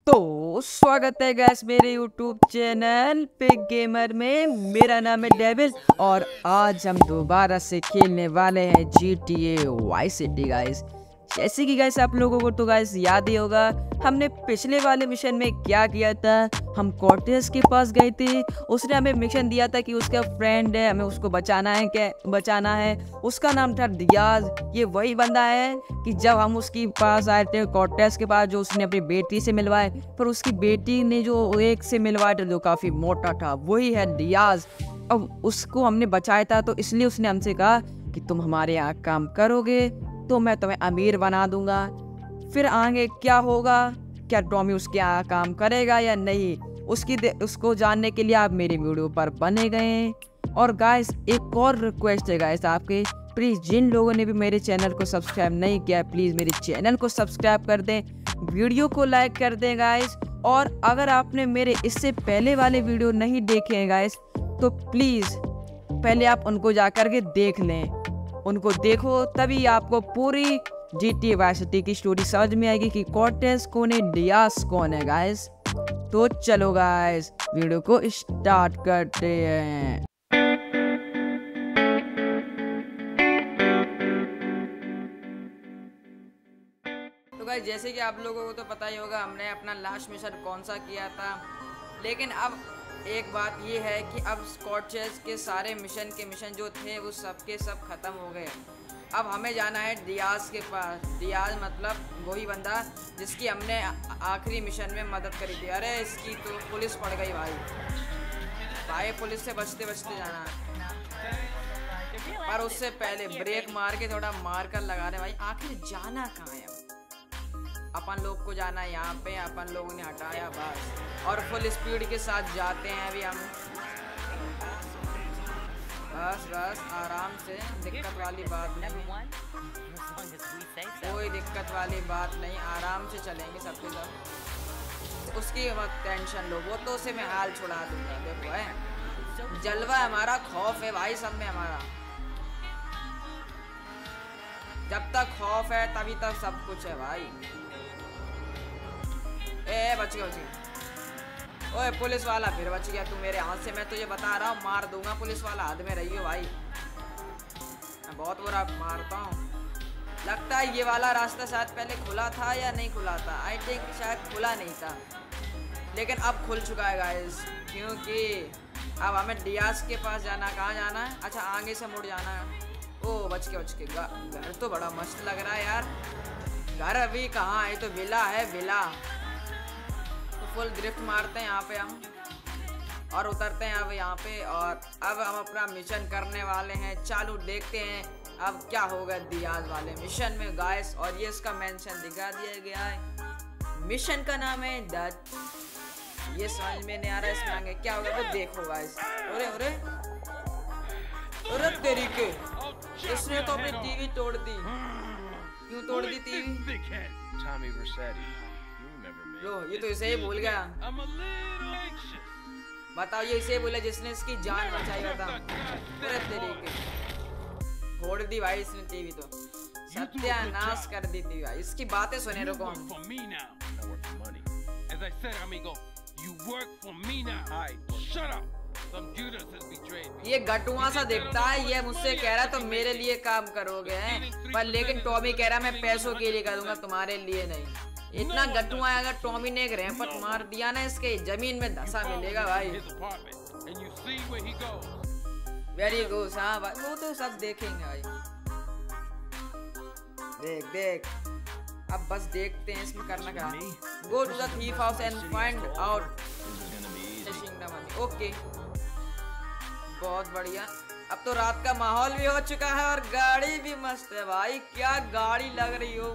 तो स्वागत है गैस मेरे YouTube चैनल पिग गेमर में। मेरा नाम है डेविल और आज हम दोबारा से खेलने वाले हैं GTA वाई सिटी गाइस। जैसे कि गाइस आप लोगों को तो गाइस याद ही होगा हमने पिछले वाले मिशन में क्या किया था। हम कॉर्टेस के पास गए थे, उसने हमें मिशन दिया था कि उसका फ्रेंड है, हमें उसको बचाना है। उसका नाम था डियाज। ये वही बंदा है कि जब हम उसके पास आए थे कॉर्टेस के पास, जो उसने अपनी बेटी से मिलवाए, पर उसकी बेटी ने जो एक से मिलवाया था जो काफ़ी मोटा था, वही है डियाज। अब उसको हमने बचाया था तो इसलिए उसने हमसे कहा कि तुम हमारे यहाँ काम करोगे तो मैं तुम्हें अमीर बना दूंगा। फिर आगे क्या होगा, क्या टॉमी उसके यहाँ काम करेगा या नहीं, उसको जानने के लिए आप मेरे वीडियो पर बने गए। और गाइस एक और रिक्वेस्ट है गाइस आपके, प्लीज़ जिन लोगों ने भी मेरे चैनल को सब्सक्राइब नहीं किया प्लीज़ मेरे चैनल को सब्सक्राइब कर दें, वीडियो को लाइक कर दें गाइस। और अगर आपने मेरे इससे पहले वाले वीडियो नहीं देखे हैं गाइस तो प्लीज़ पहले आप उनको जा कर के देख लें, उनको देखो तभी आपको पूरी GTA वाई सिटी की स्टोरी समझ में आएगी कि कॉर्टेस कौन है, डियाज कौन है गाइस। तो चलो गाइस वीडियो को स्टार्ट करते हैं। तो गाइस जैसे कि आप लोगों को तो पता ही होगा हमने अपना लास्ट मिशन कौन सा किया था, लेकिन अब एक बात ये है कि अब कॉर्टेस के सारे मिशन जो थे वो सब के सब ख़त्म हो गए। अब हमें जाना है डियाज के पास। डियाज मतलब वही बंदा जिसकी हमने आखिरी मिशन में मदद करी थी। अरे इसकी तो पुलिस पड़ गई भाई पुलिस से बचते बचते जाना है। पर उससे पहले ब्रेक मार के थोड़ा मार कर लगा रहे भाई। आखिर जाना कहाँ है? अपन लोग को जाना है यहाँ पे, अपन लोगों ने हटाया बस और फुल स्पीड के साथ जाते हैं अभी हम। बस आराम से, दिक्कत वाली बात नहीं, कोई दिक्कत वाली बात नहीं, आराम से चलेंगे सबके साथ। उसकी मत टेंशन लो, वो तो उसे मैं हाल छुड़ा दूंगा। देखो है जलवा हमारा, खौफ है भाई सब में हमारा। जब तक खौफ है तभी तक सब कुछ है भाई। बच गया। ओए पुलिस वाला फिर बच गया तू मेरे हाथ से, मैं तुझे बता रहा हूँ मार दूंगा। पुलिस वाला हाथ में रही हो भाई, मैं बहुत बुरा मारता हूँ। लगता है ये वाला रास्ता शायद पहले खुला था या नहीं खुला था, आई थिंक शायद खुला नहीं था, लेकिन अब खुल चुका है गाइस, क्योंकि अब हमें डियाज के पास जाना। कहाँ जाना है? अच्छा आगे से मुड़ जाना है। ओ बच के घर तो बड़ा मस्त लग रहा है यार। घर अभी कहाँ है, तो विला है विला। फुल ड्रिफ्ट मारते हैं यहाँ पे हम और उतरते हैं अब यहाँ पे। और अब हम अपना मिशन करने वाले हैं चालू। देखते हैं अब क्या होगा डियाज वाले मिशन में गाइस। और ये इसका मेंशन दिखा दिया गया है, मिशन का नाम है डच। ये समझ में नहीं आ रहा इसमें आगे क्या होगा, तो देखो गाइस। अरे तरीके, इसने तो अपनी टीवी तोड़ दी। क्यों तोड़ दी टीवी? लो ये तो इसे ही भूल गया। बताओ ये इसे भूला जिसने इसकी जान बचाई बता। अरे तरीके फोड़ दी भाई इसने टीवी, तो सत्यानाश कर दी थी भाई। इसकी बातें सुने रुको। ये गटुआ सा दिखता है, ये मुझसे कह रहा है तो मेरे लिए काम करोगे हैं, पर लेकिन टॉमी कह रहा मैं पैसों के लिए करूंगा तुम्हारे लिए नहीं। इतना गट्टुआ अगर टॉमी ने एक रैंपट मार दिया ना इसके, जमीन में धसा मिलेगा भाई। Very good. हाँ भाई वो तो सब देखेंगे भाई। देख अब बस देखते हैं इसमें करना क्या। Go to the thief house and find out. Okay बहुत बढ़िया। अब तो रात का माहौल भी हो चुका है और गाड़ी भी मस्त है भाई। क्या गाड़ी लग रही हो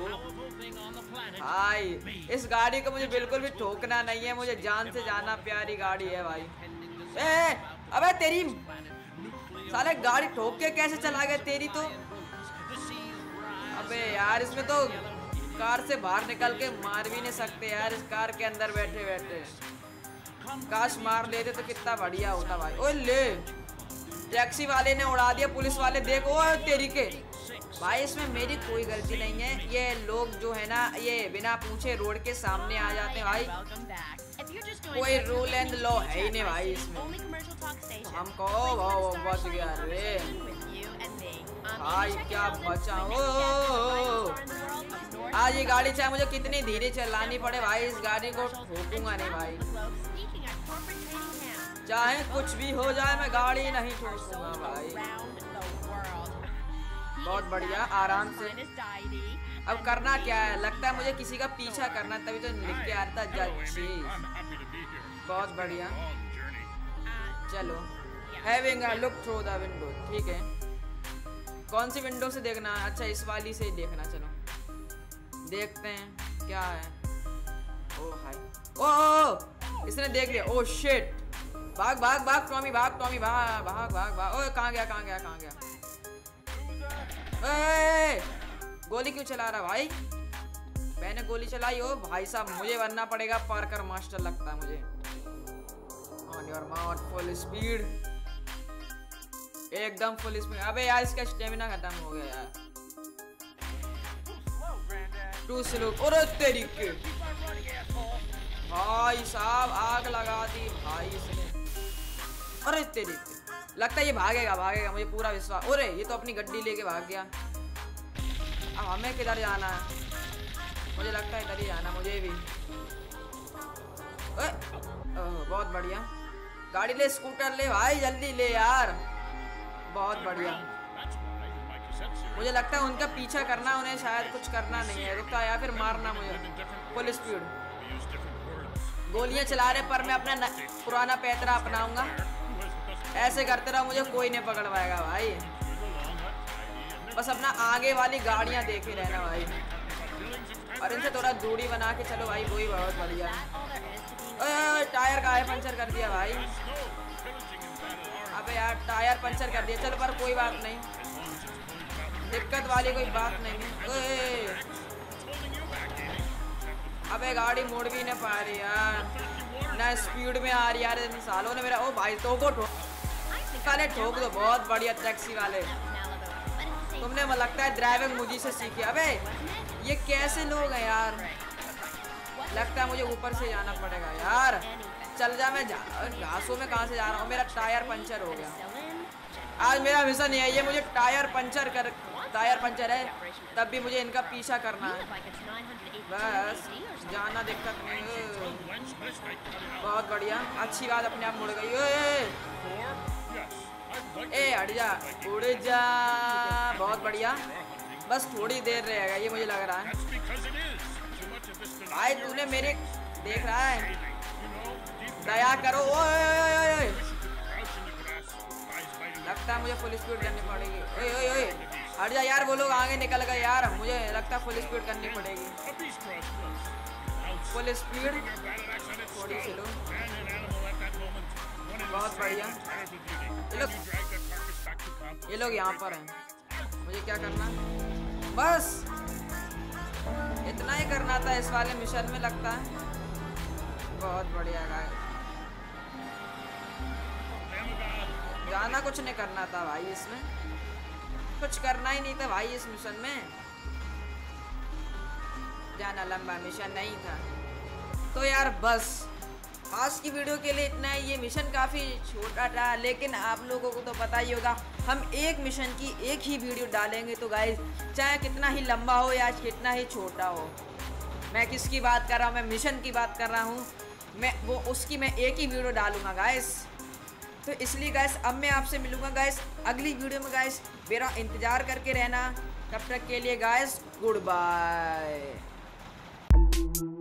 भाई। इस गाड़ी को मुझे बिल्कुल भी ठोकना नहीं है, मुझे जान से जाना प्यारी गाड़ी है भाई। अबे तेरी साले गाड़ी ठोक के कैसे चला गया तेरी तो। अबे यार इसमें तो कार से बाहर निकल के मार भी नहीं सकते यार, इस कार के अंदर बैठे बैठे। काश मार लेते तो कितना बढ़िया होता भाई। ओए ले टैक्सी वाले ने उड़ा दिया, पुलिस वाले देखो तेरी के। भाई इसमें मेरी कोई गलती नहीं है, ये लोग जो है ना ये बिना पूछे रोड के सामने आ जाते हैं भाई। कोई रूल एंड लॉ है ही नहीं भाई इसमें। हमको बच गया रे भाई, क्या बचा। आज ये गाड़ी चाहे मुझे कितनी धीरे चलानी पड़े भाई, इस गाड़ी को ठोकूंगा नहीं भाई, चाहे कुछ भी हो जाए मैं गाड़ी नहीं ठोकूंगा भाई। बहुत बढ़िया, आराम से। अब करना क्या है, लगता है मुझे किसी का पीछा करना, तभी तो लिख के आता जज। बहुत बढ़िया, चलो। Having a look through the window, ठीक है। कौन सी विंडो से देखना है? अच्छा इस वाली से ही देखना, चलो देखते हैं क्या है। ओ हाय, ओ इसने देख लिया। ओ शिट, भाग भाग भाग टॉमी, भाग टॉमी, भाग भाग भाग भाग। ओए कहाँ गया, कहाँ गया, कहाँ गया? ए, गोली क्यों चला रहा भाई? मैंने गोली चलाई हो भाई साहब, मुझे बनना पड़ेगा पार्कर मास्टर लगता है मुझे। On your mouth, full speed, एकदम फुल स्पीड। अबे यार इसका स्टेमिना खत्म हो गया यार, टू स्लो। अरे तेरी के भाई साहब, आग लगा दी भाई इसने। अरे तेरी, लगता है ये भागेगा भागेगा, मुझे पूरा विश्वास। अरे ये तो अपनी गड्डी लेके भाग गया। अब हमें किधर जाना है? मुझे लगता है इधर ही जाना मुझे भी। बहुत बढ़िया, गाड़ी ले, स्कूटर ले भाई, जल्दी ले यार। बहुत बढ़िया, मुझे लगता है उनका पीछा करना, उन्हें शायद कुछ करना नहीं है, रुकता या फिर मारना मुझे फुल स्पीड। गोलियां चला रहे पर मैं अपना पुराना पैतरा अपनाऊंगा। ऐसे करते रहो, मुझे कोई नहीं पकड़ पाएगा भाई। बस अपना आगे वाली गाड़ियां देखे रहना भाई, और इनसे थोड़ा दूरी बना के चलो भाई, वही बहुत बढ़िया। टायर का है पंचर कर दिया भाई। अबे यार टायर पंचर कर दिया, चलो पर कोई बात नहीं, दिक्कत वाली कोई बात नहीं है। अबे गाड़ी मुड़ भी नहीं पा रही यार, ना स्पीड में आ रही यार। इन सालों ने मेरा, ओ भाई तो को ठोक दो। बहुत बढ़िया टैक्सी वाले, तुमने मुझे लगता है ड्राइविंग मुझी से सीखी। अबे ये कैसे लोग हैं यार, लगता है मुझे ऊपर से जाना पड़ेगा यार। चल जा, मैं घासों में कहाँ से जा रहा हूँ, मेरा टायर पंचर हो गया। आज मेरा मिशन ये है, ये मुझे टायर पंचर है, तब भी मुझे इनका पीछा करना है। बस जाना दिक्कत नहीं। बहुत बढ़िया, अच्छी बात, अपने आप मुड़ गई। ए हट जा, उड़ जा। बहुत बढ़िया, बस थोड़ी देर रहेगा ये मुझे लग रहा है। भाई तूने मेरे, देख रहा है, दया करो। ओए लगता है मुझे फुल स्पीड करनी पड़ेगी। ओए हट जा यार, वो लोग आगे निकल गए यार, मुझे लगता है फुल स्पीड करनी पड़ेगी। फुल स्पीड, थोड़ी सी लो। बहुत बढ़िया, ये लोग यहाँ पर हैं, मुझे क्या करना? बस इतना ही करना था इस वाले मिशन में लगता है। बहुत बढ़िया गाइस, जाना कुछ नहीं करना था भाई, इसमें कुछ करना ही नहीं था भाई इस मिशन में, जाना लंबा मिशन नहीं था। तो यार बस आज की वीडियो के लिए इतना ही। ये मिशन काफ़ी छोटा था, लेकिन आप लोगों को तो पता ही होगा, हम एक मिशन की एक ही वीडियो डालेंगे। तो गाइस चाहे कितना ही लंबा हो या कितना ही छोटा हो, मैं किसकी बात कर रहा हूँ, मैं मिशन की बात कर रहा हूँ, मैं एक ही वीडियो डालूंगा गाइस। तो इसलिए गाइस अब मैं आपसे मिलूंगा गाइस अगली वीडियो में। गाइस मेरा इंतज़ार करके रहना, तब तक के लिए गाइस गुड बाय।